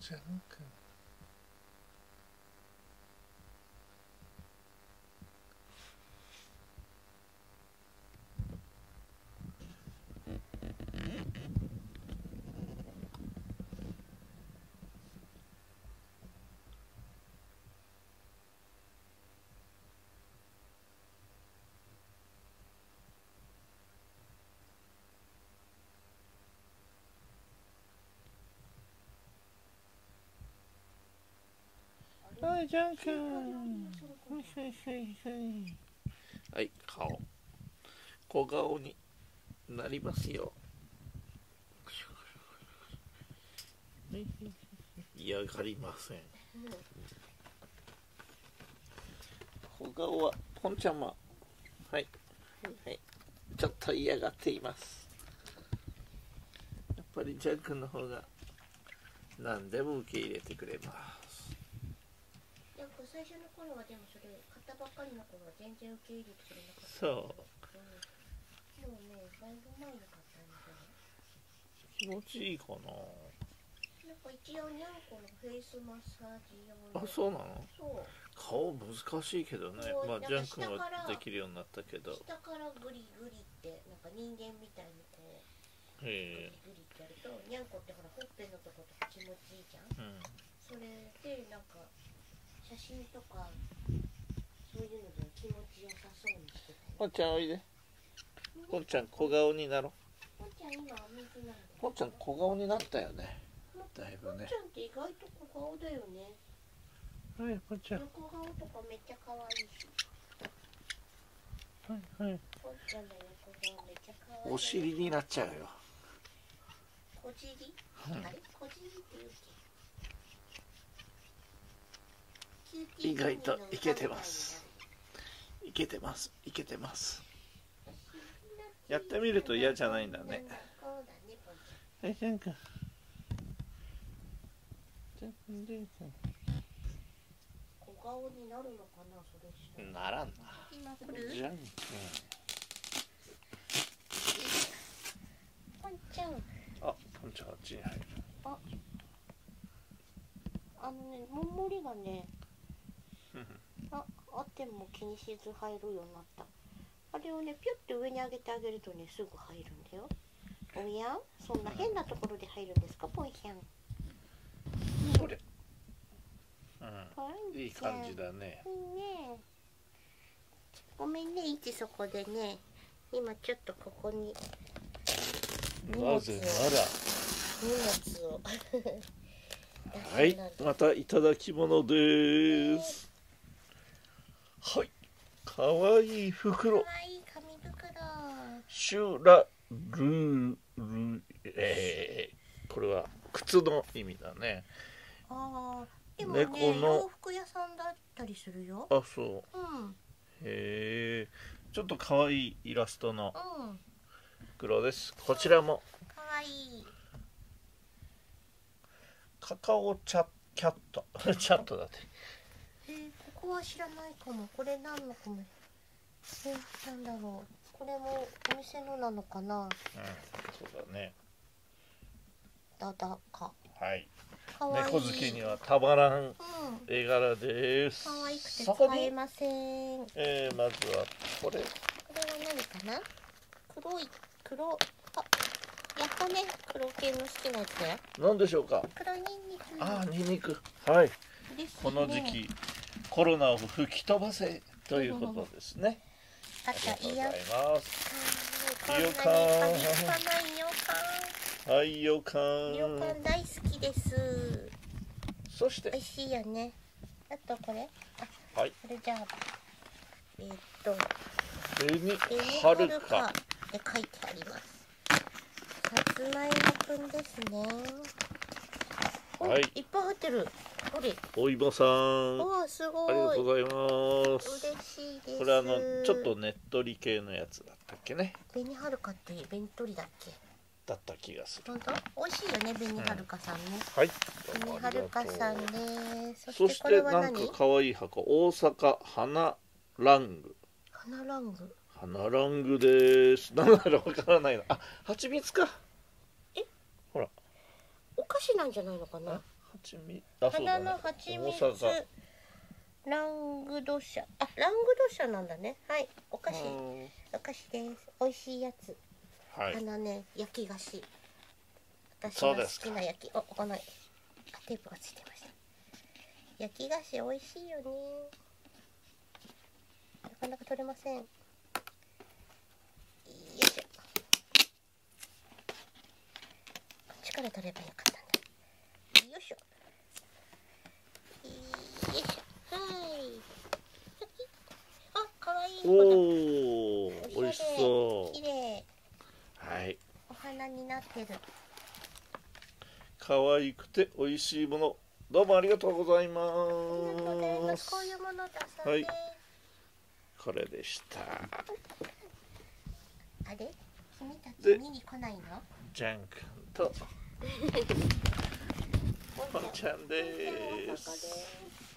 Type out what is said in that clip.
ジャンク。はい、ジャン君。はい、顔。小顔になりますよ。嫌がりません。小顔はポンちゃんも。はい。はい。ちょっと嫌がっています。やっぱりジャン君の方が何でも受け入れてくれます。 最初の頃はでもそれ買ったばっかりの頃は全然受け入れてくれなかった。 そう。 でもね、だいぶ前に買ったんだけど。気持ちいいかな。 なんか一応にゃんこのフェイスマッサージ用あ、 の。 そうなの？ そう。 顔難しいけどね。まあジャン君はできるようになったけど。 下からグリグリってなんか人間みたいにこうグリグリってやると、にゃんこってほらほっぺのとことか気持ちいいじゃん。それでなんか。写真とかそういうので気持ちよさそうにしてた。 ポンちゃんおいで。ポンちゃん小顔になろう。 ポンちゃん今お水なんで。 ポンちゃん小顔になったよね。だいぶね。 ポンちゃんって意外と小顔だよね。 はい、ポンちゃん。 横顔とかめっちゃ可愛いし。 はいはい。 ポンちゃんの横顔めっちゃ可愛い。 お尻になっちゃうよ。 小尻？あれ？小尻って言うっけ？ 意外といけてます。いけてます。いけてます。やってみると嫌じゃないんだね。はい、ジャン君。ジャン君、ジャン君。 小顔になるのかな、それしたら。 ならんな。ジャン君。 ポンちゃん。 あ、ポンちゃんあっちに入る。 あのね、もんもりがね。あっても気にしず入るようになった。あれをねピュッて上に上げてあげるとねすぐ入るんだよ。おやそんな変なところで入るんですか、ポンちゃん。 それ、いい感じだね。 いいね。ごめんね、いちそこでね今ちょっとここになぜなら荷物をはい、またいただき物です。はい、かわいい袋。 かわいい紙袋。 シュラルル、これは靴の意味だね。 ああ、でもね、洋服屋さんだったりするよ。 あ、そう。へえ、ちょっとかわいいイラストの袋です。こちらも。 かわいい。 カカオキャットチャットだって。 ここは知らないかも。これ何のかも。なんだろう。これもお店のなのかな。 そうだね。 だか。 はい。猫好きにはたまらん絵柄です。 可愛くて使えません。 まずはこれ。 これは何かな。黒。やっぱね、黒系の好きなやつだよ。 何でしょうか。 黒ニンニク。 あ、ニンニク。はい。この時期コロナを吹き飛ばせということですね。 ありがとうございます。 よかん。はい、よかん。 よかん大好きです。 そして美味しいよね。あとこれ。 はい。 これじゃあ紅はるかって書いてあります。さつまいもくんですね。はい。いっぱい入ってる。 お芋さん。 お、すごい。 ありがとうございます。 嬉しいです。 これちょっとねっとり系のやつだったっけね。 紅はるかって紅とりだっけ。 だった気がする。 本当？美味しいよね、紅はるかさんね。 はい。 紅はるかさんね。 そしてなんか可愛い箱、大阪花ラング。 花ラング。 花ラングです。何だろうわからないな。あ、蜂蜜か。 え？ ほら。 お菓子なんじゃないのかな。 花の蜂蜜ラングドシャ、あ、ラングドシャなんだね。はい、お菓子です。美味しいやつ。 はい、 ね、焼き菓子。私の好きな焼き、このテープがついてました。焼き菓子美味しいよね。なかなか取れません。よいしょ。こっちから取ればよかったんだ。よいしょ。よいしょ。はい。あ、かわいい。 おー、美味しそう。 綺麗。 はい。 お花になってる。 可愛くて美味しいもの、どうもありがとうございます。 こういうものだそうです。 はい。これでした。 あれ？君たち見に来ないの？ ジャン君とポンちゃんです。